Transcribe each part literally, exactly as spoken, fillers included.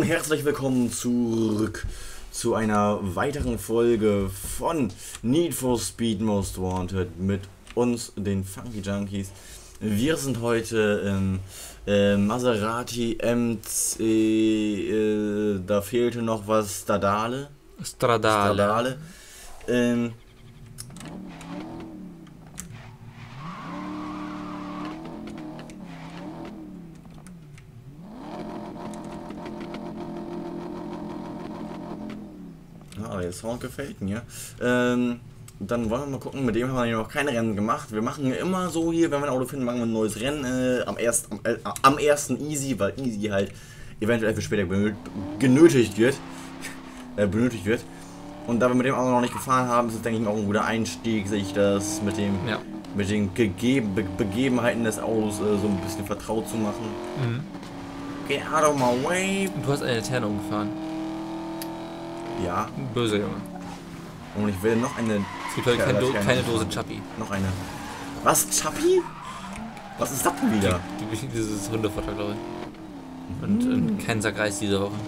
und herzlich willkommen zurück zu einer weiteren Folge von Need for Speed Most Wanted mit uns, den Funky Junkies. Wir sind heute im äh, Maserati M C, äh, da fehlte noch was, Stradale. Stradale. Stradale. Ähm, Ah, der Sound gefällt mir. Ähm, dann wollen wir mal gucken, mit dem haben wir ja noch keine Rennen gemacht. Wir machen ja immer so hier, wenn wir ein Auto finden, machen wir ein neues Rennen. Äh, am, erst, am, äh, am ersten easy, weil easy halt eventuell für später genötigt wird. äh, benötigt wird. Und da wir mit dem Auto noch nicht gefahren haben, ist es, denke ich, auch ein guter Einstieg, sich das mit dem ja. mit den Gegeben, Be Begebenheiten des Autos äh, so ein bisschen vertraut zu machen. Mhm. Get out of my way. Du hast eine Laterne umgefahren. Ja. Böse Junge. Und ich will noch eine... Es gibt heute keine, Do keine Dose Chappi. Noch eine. Was? Chappi? Was ist das denn wieder? Die, die, dieses Hundefutter, glaube ich. Und, mm. und kein Sack Reis diese Woche.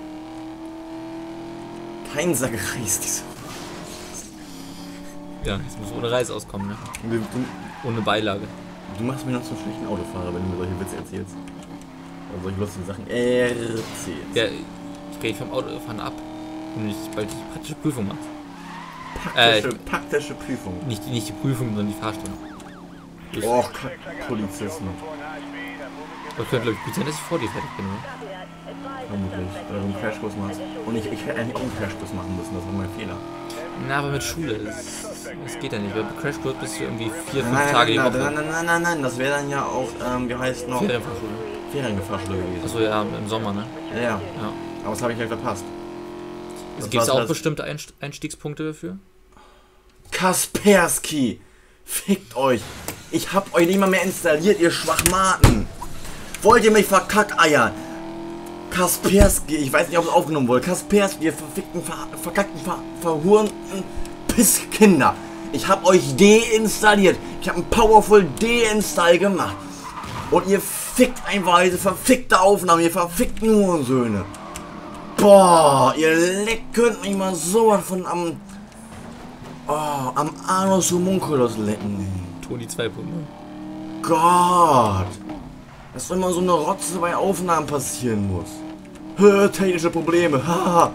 Kein Sack Reis diese Woche? Ja, jetzt muss ohne Reis auskommen, ne? Du, du, ohne Beilage. Du machst mir noch zum schlechten Autofahrer, wenn du mir solche Witze erzählst. Oder solche lustigen Sachen erzählst. Ja, ich rede vom Autofahren ab. Und nicht, weil die praktische Prüfung macht. Praktische, äh, praktische Prüfung. Nicht, nicht die Prüfung, sondern die Fahrstunde. Och, Polizisten. Ich könnte, glaube ich, gut sein, dass ich vor dir fertig bin, oder? Vermutlich, weil du einen Crashkurs machst. Und ich, ich hätte eigentlich auch einen Crashkurs machen müssen, das war mein Fehler. Na, aber mit Schule, das, das geht ja nicht. Weil bei Crashkurs bist du irgendwie vier, fünf nein, Tage nein, die Woche. Nein, nein, nein, nein, nein, das wäre dann ja auch, ähm, wie heißt noch? Ferienfahrschule. Ferienfahrschule gewesen. Achso, ja, im Sommer, ne? Ja, ja. ja. Aber das habe ich halt verpasst. Gibt es auch bestimmte Einstiegspunkte dafür? Kaspersky! Fickt euch! Ich hab euch nicht mal mehr installiert, ihr Schwachmaten! Wollt ihr mich verkackeiern? Kaspersky, ich weiß nicht, ob es aufgenommen wurde. Kaspersky, ihr verfickten, ver verkackten, ver verhurnten Pisskinder! Ich hab euch deinstalliert! Ich hab einen Powerful Deinstall gemacht! Und ihr fickt einfach diese verfickte Aufnahme, ihr verfickten Hurensöhne! Boah, ihr leckt könnt mich mal sowas von am oh, am Anus Homunculus lecken. Toni zwei Punkt null. Gott, dass immer so eine Rotze bei Aufnahmen passieren muss. Hö, technische Probleme. Haha.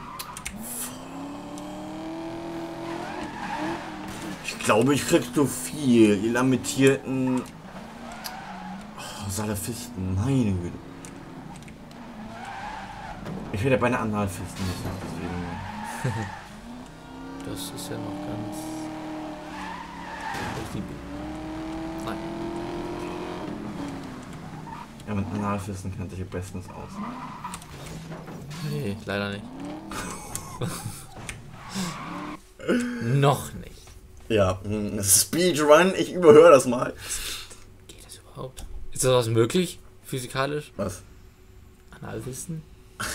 Ich glaube, ich krieg zu viel. Ihr lamentierten oh, Salafisten. Meine Güte. Ich werde bei einer Analfisten müssen. Das ist ja noch ganz... Nein. Ja, mit Analfisten kennt sich ja bestens aus. Nee, leider nicht. Noch nicht. Ja, Speedrun, ich überhöre das mal. Geht das überhaupt? Ist das was möglich? Physikalisch? Was? Analfisten?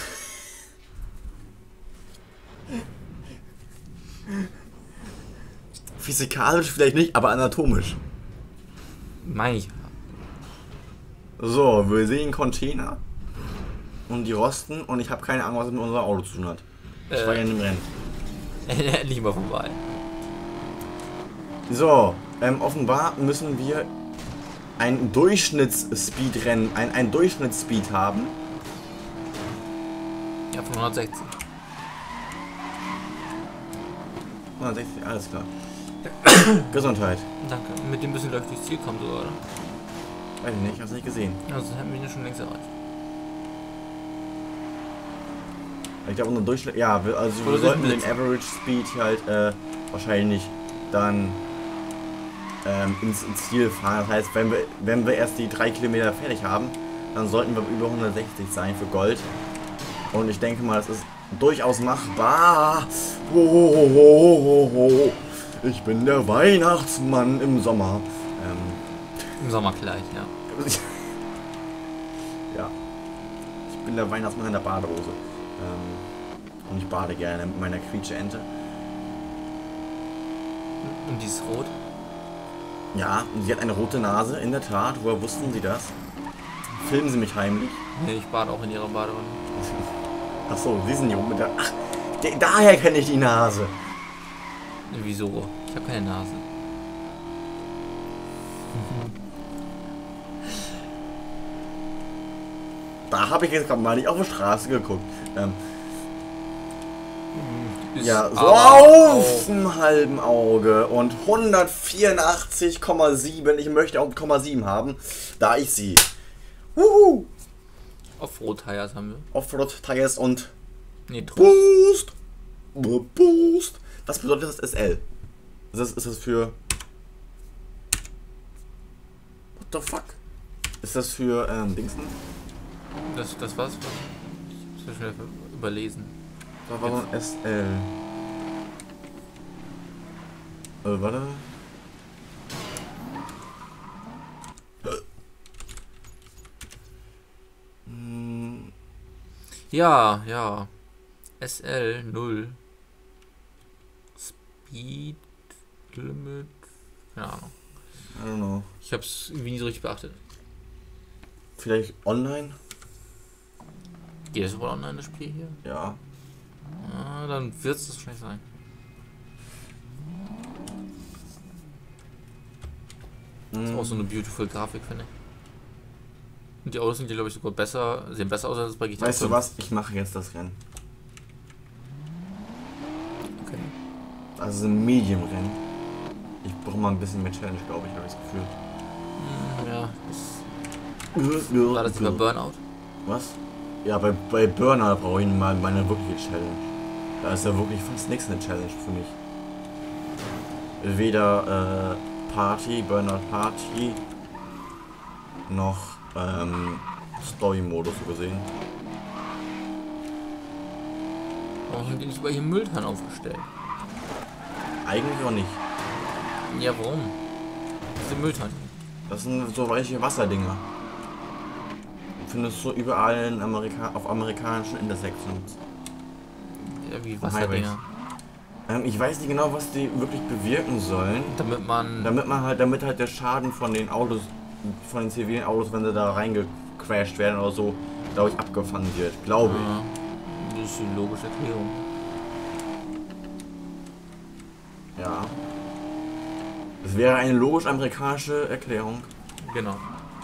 Physikalisch vielleicht nicht, aber anatomisch. Meine ich. So, wir sehen Container. Und die rosten und ich habe keine Ahnung, was es mit unserem Auto zu tun hat. Ich äh, war ja in dem Rennen. Endlich mal vorbei. So, ähm, offenbar müssen wir ein Durchschnittsspeedrennen, ein, ein Durchschnittsspeed haben. Ja, von hundertsechzig. hundertsechzig, alles klar. Gesundheit. Danke. Mit dem müssen wir gleich durchs Ziel kommen, sogar, oder? Weiß ich nicht, ich hab's nicht gesehen. Also, das hätten wir ja schon längst erreicht. Ich glaube, unser Durchschnitt. Ja, wir, also wir sollten den Average Speed halt äh, wahrscheinlich dann ähm, ins, ins Ziel fahren. Das heißt, wenn wir, wenn wir erst die drei Kilometer fertig haben, dann sollten wir über hundertsechzig sein für Gold. Und ich denke mal, das ist durchaus machbar. Ho, ho, ho, ho, ho. Ich bin der Weihnachtsmann im Sommer. Ähm, Im Sommerkleid, ja. Ja. Ich bin der Weihnachtsmann in der Badehose. Ähm, und ich bade gerne mit meiner Quietsche-Ente. Und die ist rot? Ja, und sie hat eine rote Nase, in der Tat. Woher wussten Sie das? Filmen Sie mich heimlich? Nee, ich bade auch in ihrer Badewanne. Achso, Sie sind hier oben mit der... Ach, der, daher kenne ich die Nase. Wieso? Ich habe keine Nase. Da habe ich jetzt gerade mal nicht auf die Straße geguckt. Ähm, ja, so auf dem halben Auge und hundertvierundachtzig Komma sieben. Ich möchte auch Komma sieben haben, da ich sie. Wuhu! Offroad-Tires haben wir. Offroad-Tires und Nee, Trost. Boost! Boost! Was bedeutet das S L? Ist das, ist das für... What the fuck? Ist das für, ähm, Dingsen? Das, das war's. Ich hab's schnell überlesen. Warum S L? Äh, warte. Hm. Ja, ja. S L null. Speed Limit. Keine Ahnung. I don't know. Ich hab's irgendwie nie so richtig beachtet. Vielleicht online? Geht das wohl online, das Spiel hier? Ja. Ah, dann wird's das wahrscheinlich sein. Das ist auch so eine beautiful Grafik, finde ich. Und die Autos sind hier, glaube ich, sogar besser, sehen besser aus als bei G T A. Weißt du was? Ich mache jetzt das Rennen. Okay. Das ist ein Medium-Rennen. Ich brauche mal ein bisschen mehr Challenge, glaube ich, habe ich das Gefühl. Hm, ja, das war das über Burnout? Was? Ja, bei, bei Burner brauche ich mal meine wirkliche Challenge. Da ist ja wirklich fast nichts eine Challenge für mich. Weder äh, Party, Burner Party, noch ähm, Story-Modus so gesehen. Warum haben die nicht über hier Mülltonnen aufgestellt? Eigentlich auch nicht. Ja, warum? Diese Mülltonnen. Das sind so weiche Wasserdinger. Findest du überall in Amerika auf amerikanischen Intersections. Ja, wie Wasserdinger. Ähm, ich weiß nicht genau, was die wirklich bewirken sollen. Damit man... Damit man halt, damit halt der Schaden von den Autos, von den zivilen Autos, wenn sie da reingecrashed werden oder so, glaube ich, abgefangen wird. Glaube ich. Ja, das ist die logische Erklärung. Ja. Das wäre eine logisch-amerikanische Erklärung. Genau.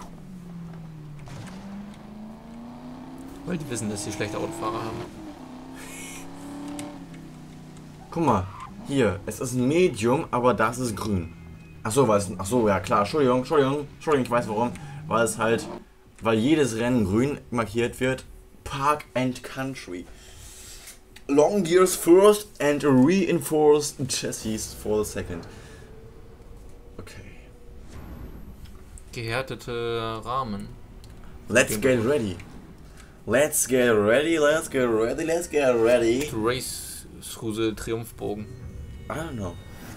Weil die wissen, dass sie schlechte Autofahrer haben. Guck mal, hier, es ist ein Medium, aber das ist grün. Achso, weil es, achso, ja klar, Entschuldigung, Entschuldigung, Entschuldigung, ich weiß warum. Weil es halt, weil jedes Rennen grün markiert wird. Park and Country. Long gears first and reinforced chassis for the second. Okay. Gehärtete Rahmen. Let's get ready. Let's get ready, let's get ready, let's get ready. Race Struse Triumphbogen. I don't know.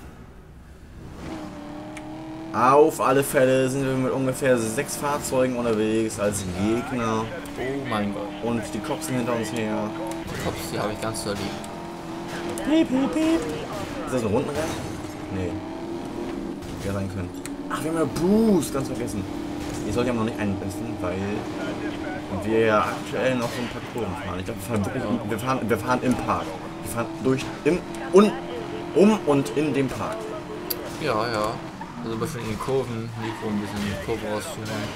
Auf alle Fälle sind wir mit ungefähr sechs Fahrzeugen unterwegs als Gegner. Oh mein Gott. Und die Cops sind hinter uns her. Die Cops, die habe ich ganz so lieb. Piep, piep, piep. Ist das ein Rundenrennen? Nee. Ja sein können. Ach, wir haben ja Boost, ganz vergessen. Ich sollte ja noch nicht einsetzen, weil wir ja aktuell noch so ein paar Kurven fahren. Ich glaube, wir fahren wirklich, wir fahren, wir fahren im Park. Wir fahren durch, im, un, um und in dem Park. Ja, ja. Also bestimmt in den Kurven, Mikro ein bisschen die Kurve rauszuholen.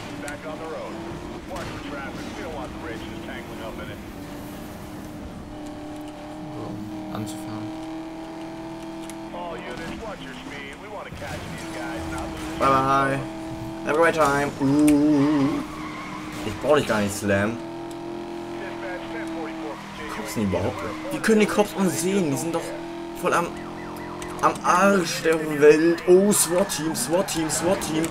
So, anzufahren. Bye bye. Have a great time. Uh. Ich brauche dich gar nicht slam. Cops sind überhaupt. Wie können die Cops uns sehen? Die sind doch voll am am Arsch der Welt. Oh, SWAT-Team, SWAT-Team, SWAT-Team.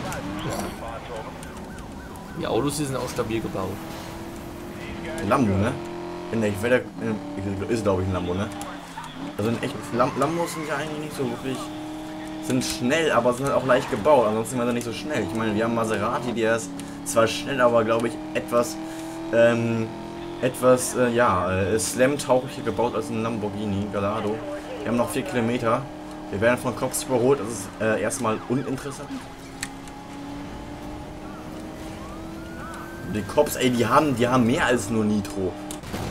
Die Autos, die sind auch stabil gebaut. Lambo, ne? In der Wälder, ist glaube ich ein Lambo, ne? Also in echt, Lam Lambos sind ja eigentlich nicht so wirklich, sind schnell, aber sind halt auch leicht gebaut, ansonsten sind wir nicht so schnell. Ich meine, wir haben Maserati, der ist zwar schnell, aber glaube ich etwas, ähm, etwas, äh, ja, äh, Slam-tauglicher gebaut als ein Lamborghini Gallardo. Wir haben noch vier Kilometer. Wir werden von Cops überholt, das ist äh, erstmal uninteressant. Die Cops, ey, die haben, die haben mehr als nur Nitro.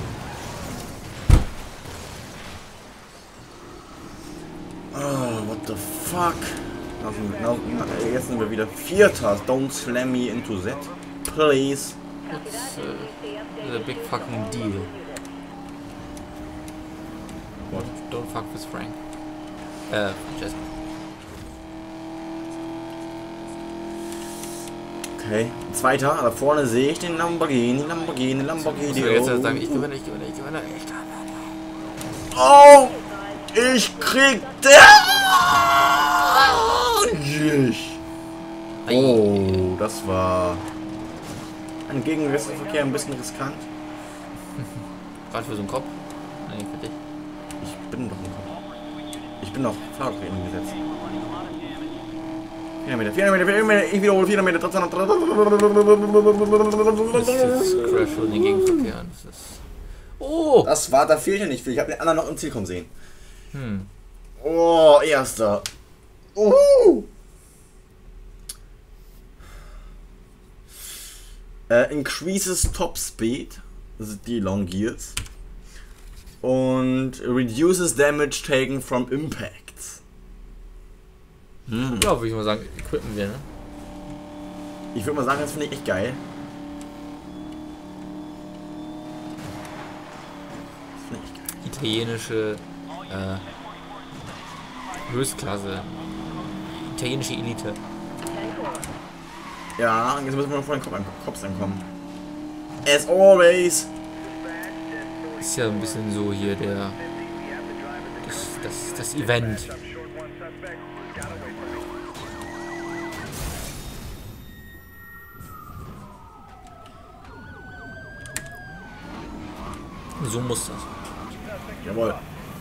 Oh, what the fuck? Also, jetzt sind wir wieder Vierter. Don't slam me into that, please. What's uh, the big fucking deal? What? Don't fuck with Frank. Äh, Jesse. Okay, Zweiter. Da vorne sehe ich den Lamborghini, Lamborghini, Lamborghini. So, jetzt sagen, ich gewinne, ich gewinne, ich gewinne, ich gewinne. Oh! Ich krieg der. Oh, das war ein Gegenwärtsverkehr, ein bisschen riskant. Gerade für so einen Kopf? Nee, für dich. Ich bin doch ein Kopf. Ich bin doch Fahrradregeln gesetzt. vierhundert Meter, vierhundert Meter, vierhundert Meter, ich wiederhole vierhundert Meter. Das ist Crash für den Gegenverkehr. Das ist. Oh! Das war, da fehlt ja nicht viel. Ich habe den anderen noch im Ziel kommen sehen. Hm. Oh, erster. Uh. Uh, increases top speed, das ist die Long Gears, und reduces damage taken from impacts. Hm. Ja, würde ich mal sagen, equippen wir, ne? Ich würde mal sagen, das finde ich echt geil. Das finde ich geil. Italienische äh, Höchstklasse. Italienische Elite. Ja, jetzt müssen wir noch vor den Kopf, Kopf ankommen. As always. Ist ja ein bisschen so hier der. Das, das, das Event. So muss das. Jawohl.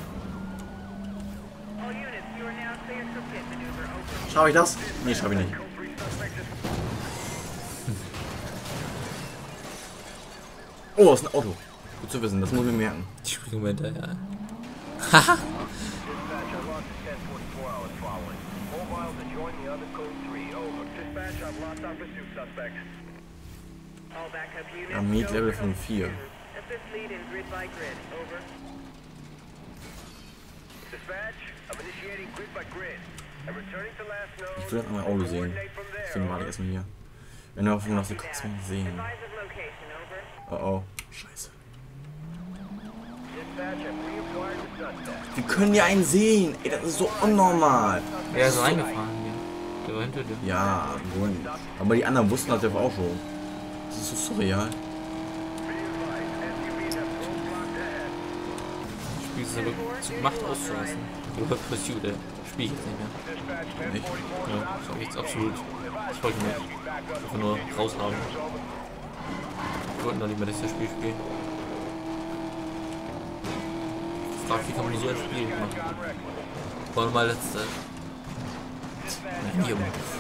Schaffe ich das? Nee, schaffe ich nicht. Oh, das ist ein Auto. Gut zu wissen, das muss ich mir merken. Ich springe mal hinterher. Haha. Ja, Meat Level von vier. Ich will jetzt mal ein Auto sehen. Deswegen warte ich erstmal hier. Wenn wir hoffen, dass wir kurz mal sehen. Oh oh. Scheiße. Wir können ja einen sehen. Ey, das ist so unnormal. Wer ist reingefahren hier? Der war hinter dir. Ja, wohl. Aber die anderen wussten das ja auch schon. Das ist so surreal. Das Spiel ist aber zu Macht auszulassen. Oder Pursuit, der spiel ich jetzt nicht mehr. Nicht? Ja, das ist jetzt absolut. Ich wollte nicht. Einfach nur raushaben. Ich wollte noch nicht mehr das Spiel spielen. Ich frage, wie kann man so ein Spiel machen? Wollen wir mal letzte. Hier.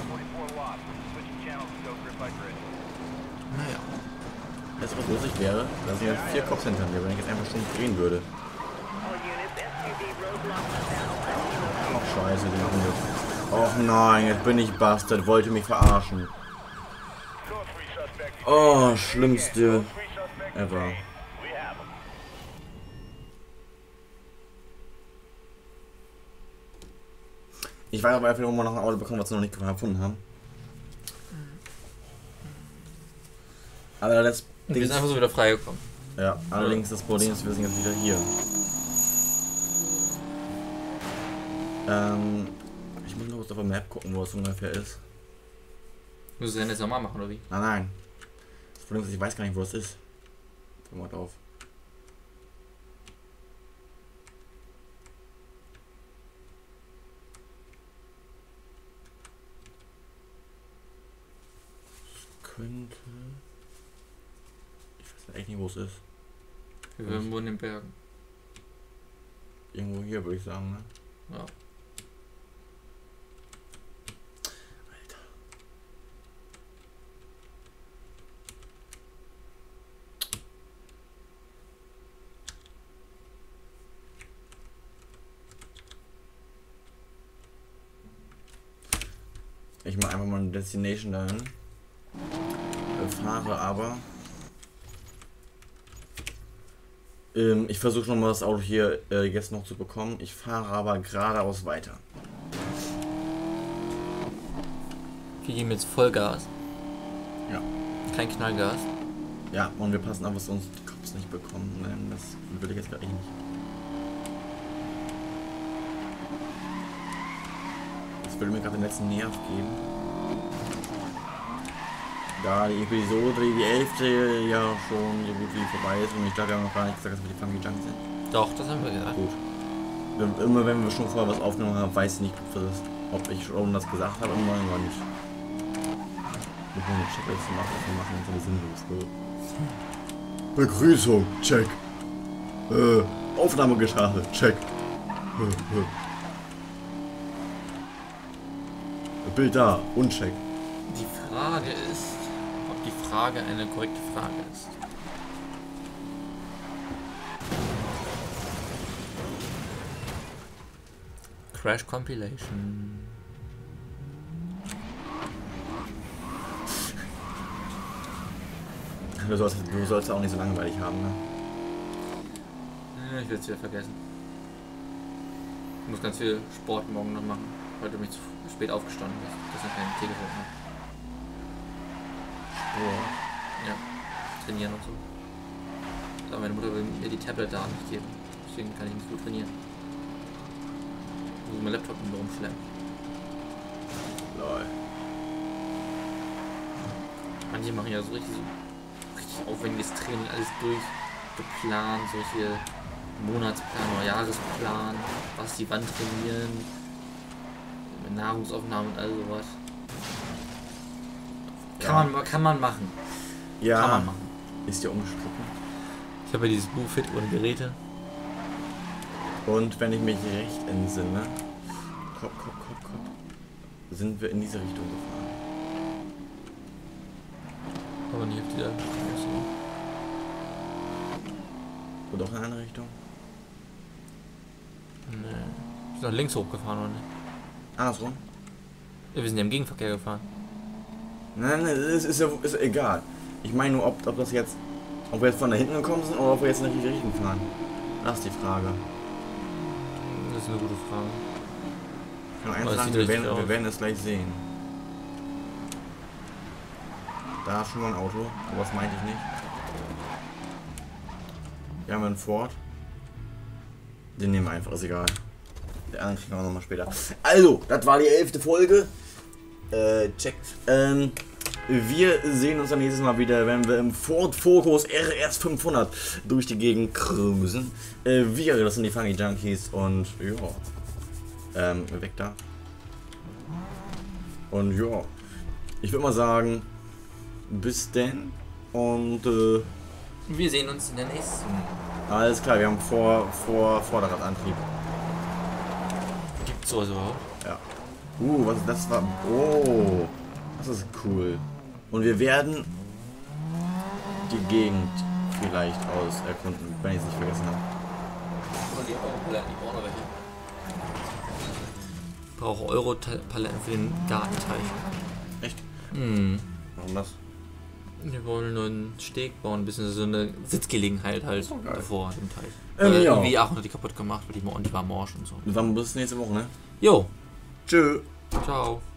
Naja. Weißt du, was lustig wäre? Da sind jetzt vier Cops hinter mir, wenn ich jetzt einfach schon drehen würde. Ach scheiße, die machen das. Och nein, jetzt bin ich Bastard, wollte mich verarschen. Oh, schlimmste ever. Ich weiß aber einfach irgendwo noch ein Auto bekommen, was wir noch nicht gefunden haben. Aber das Wir sind einfach so wieder freigekommen. Ja, allerdings das Problem ist, wir sind jetzt wieder hier. Ähm, ich muss nur kurz auf der Map gucken, wo es ungefähr ist. Müssen wir das jetzt nochmal machen, oder wie? Nein, nein. Das Problem ist, ich weiß gar nicht, wo es ist. Guck mal drauf. Es könnte... Ich weiß echt nicht, wo es ist. Wir sind irgendwo in den Bergen. Irgendwo hier, würde ich sagen, ne? Ja. Ich mache einfach mal eine Destination dahin. Fahre aber Ähm, ich versuche nochmal das Auto hier äh, jetzt noch zu bekommen. Ich fahre aber geradeaus weiter. Wir geben jetzt Vollgas. Ja. Kein Knallgas. Ja, und wir passen auf, was uns die Cops nicht bekommen. Nein, das will ich jetzt gleich nicht. Das würde mir gerade den letzten Nerv geben. Da die Episode, die elfte ja schon so gut wie vorbei ist und ich glaube, wir haben noch gar nicht gesagt, dass wir die Funky Junkies sind. Doch, das haben wir gesagt. Gut. Immer wenn wir schon vorher was aufgenommen haben, weiß ich nicht, ob, das, ob ich schon das gesagt habe, immer oder nicht. Wir wollen eine Checkliste machen, wir machen uns aber sinnlos. Ne? Begrüßung, check. Äh, Aufnahme gestartet, check. Äh, äh. Bild da, uncheck. Die Frage ist, ob die Frage eine korrekte Frage ist. Crash Compilation. Du sollst, du sollst auch nicht so langweilig haben, ne? Ich werde es wieder vergessen. Ich muss ganz viel Sport morgen noch machen, weil du mich zu spät aufgestanden bist. Das ist ja kein Telefon mehr. Oh. Ja, trainieren und so. Aber meine Mutter will mir die Tablet da nicht geben. Deswegen kann ich nicht gut trainieren. Ich muss meinen Laptop nur rumschleppen. Lol. Manche machen ja so richtig, so richtig aufwendiges Training, alles durchgeplant, solche Monatsplan oder Jahresplan, was die wann trainieren, mit Nahrungsaufnahmen und all sowas. Kann, Ja. man, kann man machen. Ja, Kann man machen. ist ja umstritten. Ich habe ja dieses Buch Fit ohne Geräte. Und wenn ich mich recht entsinne, Kopf, Kopf, Kopf, Kopf, sind wir in diese Richtung gefahren. Aber nicht auf dieser Richtung. Oder auch in eine andere Richtung? Nee. Wir sind nach links hochgefahren, oder nicht? Andersrum? Ja, wir sind ja im Gegenverkehr gefahren. Nein, nein, ist, ist, ja, ist ja egal. Ich meine nur, ob, ob das jetzt, ob wir jetzt von da hinten gekommen sind oder ob wir jetzt in die richtige Richtung fahren. Das ist die Frage. Das ist eine gute Frage. Ich kann Aber eins es sagen, sieht wir richtig werden, wir aus. werden es gleich sehen. Da ist schon mal ein Auto, aber das meinte ich nicht. Wir haben einen Ford. Den nehmen wir einfach, ist egal. Der andere kriegen wir nochmal später. Also, das war die elfte Folge. Äh, checkt. Ähm, wir sehen uns dann nächstes Mal wieder, wenn wir im Ford Focus R S fünfhundert durch die Gegend cruisen. Äh, wir, das sind die Funky Junkies und ja. Ähm, weg da. Und ja. Ich würde mal sagen, bis denn. Und äh, Wir sehen uns in der nächsten. alles klar, wir haben vor, vor Vorderradantrieb. Gibt's sowas überhaupt? Ja. Uh, was das war. Oh, das ist cool. Und wir werden die Gegend vielleicht aus erkunden, wenn ich es nicht vergessen habe. Und die Europaletten, ich brauche noch welche. Ich brauche Europaletten für den Gartenteich. Echt? Hm. Warum das? Wir wollen nur einen Steg bauen, ein bisschen so eine Sitzgelegenheit halt So geil. davor dem Teich. Ähm, Weil ja. irgendwie auch noch die kaputt gemacht, weil die, und die war morsch und so. Dann bis nächste Woche, ne? Jo, Tschö. ciao.